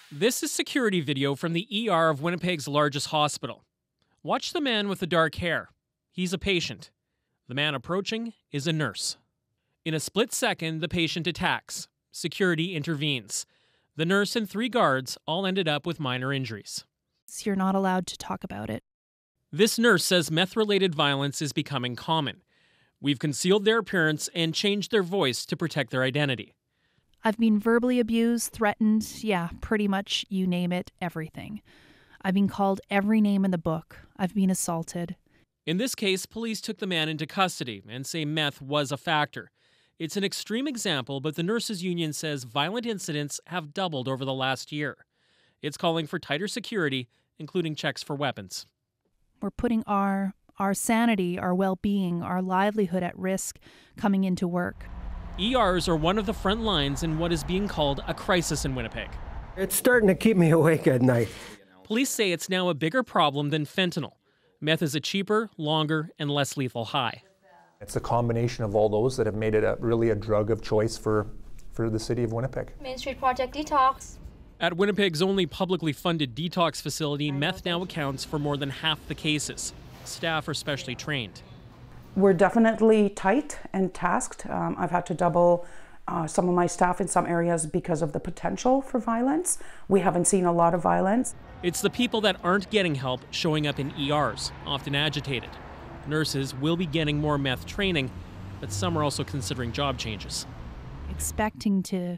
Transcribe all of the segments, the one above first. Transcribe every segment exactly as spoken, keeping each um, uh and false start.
This is security video from the E R of Winnipeg's largest hospital. Watch the man with the dark hair. He's a patient. The man approaching is a nurse. In a split second, the patient attacks. Security intervenes. The nurse and three guards all ended up with minor injuries. You're not allowed to talk about it. This nurse says meth-related violence is becoming common. We've concealed their appearance and changed their voice to protect their identity. I've been verbally abused, threatened, yeah, pretty much you name it, everything. I've been called every name in the book. I've been assaulted. In this case, police took the man into custody and say meth was a factor. It's an extreme example, but the nurses' union says violent incidents have doubled over the last year. It's calling for tighter security, including checks for weapons. We're putting our, our sanity, our well-being, our livelihood at risk coming into work. E Rs are one of the front lines in what is being called a crisis in Winnipeg. It's starting to keep me awake at night. Police say it's now a bigger problem than fentanyl. Meth is a cheaper, longer, and less lethal high. It's a combination of all those that have made it a, really a drug of choice for, for the city of Winnipeg. Main Street Project Detox. At Winnipeg's only publicly funded detox facility, meth now accounts for more than half the cases. Staff are specially trained. We're definitely tight and tasked. Um, I've had to double uh, some of my staff in some areas because of the potential for violence. We haven't seen a lot of violence. It's the people that aren't getting help showing up in E Rs, often agitated. Nurses will be getting more meth training, but some are also considering job changes. Expecting to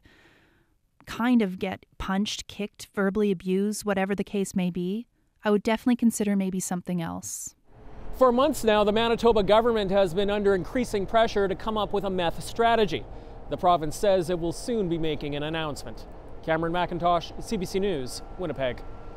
kind of get punched, kicked, verbally abused, whatever the case may be, I would definitely consider maybe something else. For months now, the Manitoba government has been under increasing pressure to come up with a meth strategy. The province says it will soon be making an announcement. Cameron McIntosh, C B C News, Winnipeg.